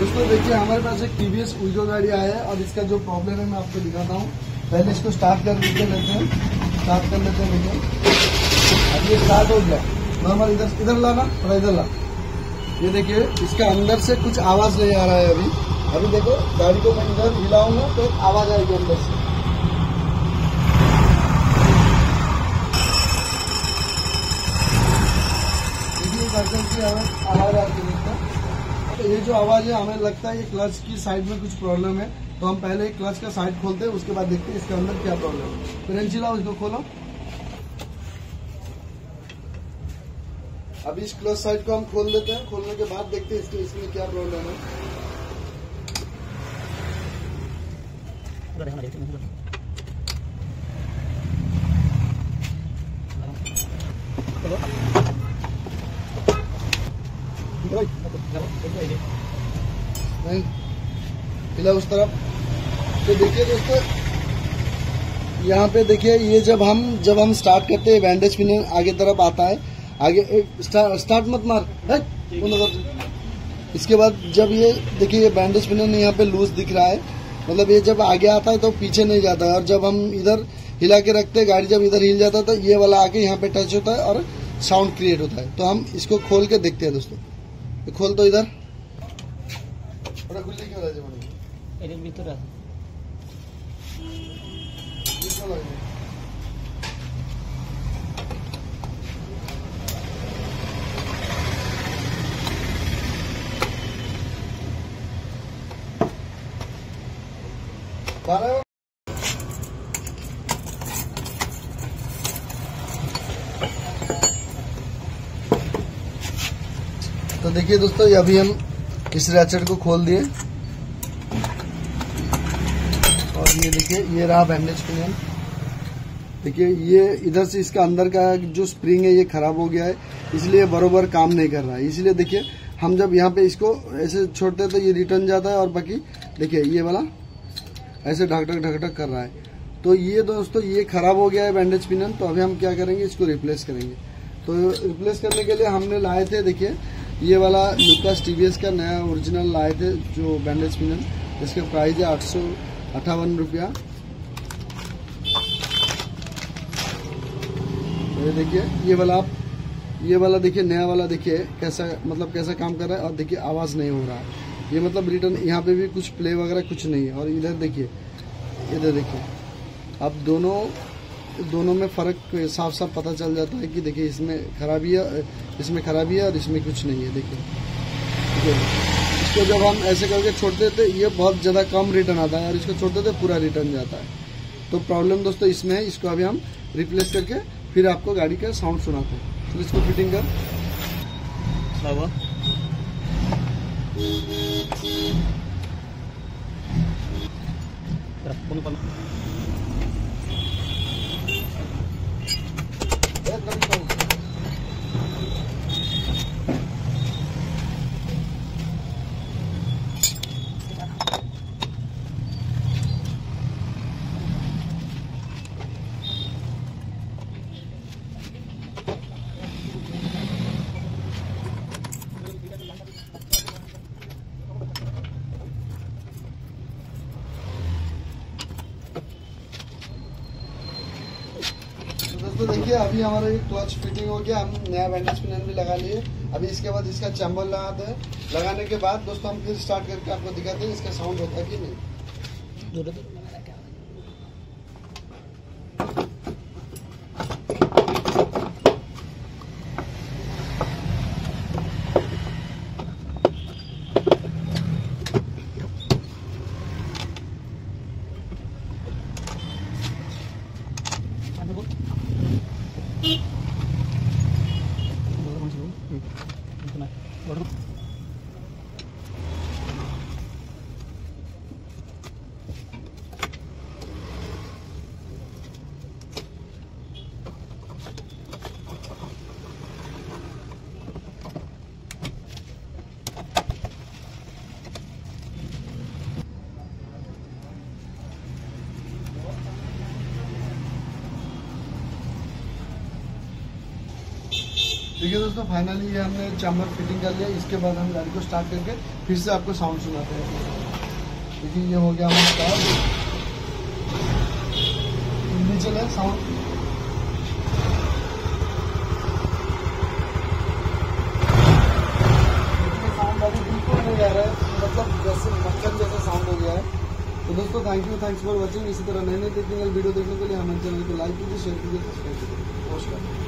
दोस्तों देखिए हमारे पास एक टीवीएस वीगो गाड़ी आया है और इसका जो प्रॉब्लम है मैं आपको दिखाता हूँ। पहले इसको स्टार्ट कर लेते हैं, स्टार्ट कर लेते हैं। अब ये स्टार्ट हो गया। नॉर्मल इधर लाना, थोड़ा इधर ला। ये देखिए इसका अंदर से कुछ आवाज नहीं आ रहा है अभी देखो गाड़ी को मैं इधर हिलाऊंगा तो आवाज आएगी अंदर से। देखिए आवाज आती है। तो ये जो आवाज है हमें लगता है ये क्लच की साइड में कुछ प्रॉब्लम है, तो हम पहले क्लच का साइड खोलते हैं, उसके बाद देखते हैं इसके अंदर क्या प्रॉब्लम है। तो रेंच लाओ, इसको खोलो। अभी इस क्लच साइड को हम खोल देते हैं, खोलने के बाद देखते हैं इसमें क्या प्रॉब्लम है। नहीं हिला उस तरफ। तो देखिए दोस्तों यहाँ पे देखिए ये जब हम स्टार्ट करते हैं बैंडेज पिन आगे तरफ आता है, आगे स्टार्ट मत मार है। इसके बाद जब ये देखिए ये बैंडेज पिन यहाँ पे लूज दिख रहा है, मतलब ये जब आगे आता है तो पीछे नहीं जाता है, और जब हम इधर हिला के रखते हैं गाड़ी जब इधर हिल जाता है तो ये वाला आके यहाँ पे टच होता है और साउंड क्रिएट होता है। तो हम इसको खोल के देखते हैं दोस्तों। तो खोल तो इधर थोड़ा खुली क्यों रहा है। तो देखिए दोस्तों ये अभी हम इस रैचेट को खोल दिए और ये देखिए ये रहा बैंडेज पिन। देखिए ये इधर से इसका अंदर का जो स्प्रिंग है ये खराब हो गया है, इसलिए बरोबर काम नहीं कर रहा है। इसलिए देखिए हम जब यहाँ पे इसको ऐसे छोड़ते हैं तो ये रिटर्न जाता है, और बाकी देखिए ये वाला ऐसे ढक कर रहा है। तो ये दोस्तों ये खराब हो गया है बैंडेज पिन। तो अभी हम क्या करेंगे, इसको रिप्लेस करेंगे। तो रिप्लेस करने के लिए हमने लाए थे देखिए ये वाला लुकास टीवीएस का नया ओरिजिनल लाए थे जो बैंडेज पिन, इसका प्राइस है 858 रुपया। ये देखिए ये वाला देखिए नया वाला देखिए कैसा काम कर रहा है, और देखिए आवाज नहीं हो रहा है। ये मतलब रिटर्न यहाँ पे भी कुछ प्ले वगैरह कुछ नहीं है। और इधर देखिए अब दोनों में फर्क साफ साफ पता चल जाता है कि देखिए इसमें खराबी है और इसमें कुछ नहीं है। देखिए इसको जब हम ऐसे करके छोड़ते थे ये बहुत ज़्यादा कम रिटर्न आता है, और इसको छोड़ते थे पूरा रिटर्न जाता है। तो प्रॉब्लम दोस्तों इसमें है। इसको अभी हम रिप्लेस करके फिर आपको गाड़ी का साउंड सुनाते हैं। तो इसको फिटिंग कर दोस्तों देखिए अभी हमारा ये क्लच फिटिंग हो गया, हम नया बैंडेज पिन भी लगा लिए। अभी इसके बाद इसका चैम्बर लगाते हैं। लगाने के बाद दोस्तों हम फिर स्टार्ट करके आपको दिखाते हैं इसका साउंड होता है कि नहीं। देखिए दोस्तों, फाइनली ये हमने चैम्बर फिटिंग कर लिया। इसके बाद हम गाड़ी को स्टार्ट करके फिर से आपको साउंड सुनाते हैं। देखिए ये हो गया हमारा स्टार्ट, नीचे है साउंड। साउंड अभी बिल्कुल नहीं आ रहा है, मतलब जैसे मक्खन जैसा साउंड हो गया है। तो दोस्तों थैंक्स फॉर वॉचिंग। इसी तरह नए टेक्निकल वीडियो देखने के लिए हमारे चैनल को लाइक कीजिए, शेयर कीजिए, सब्सक्राइब कीजिए। नमस्कार।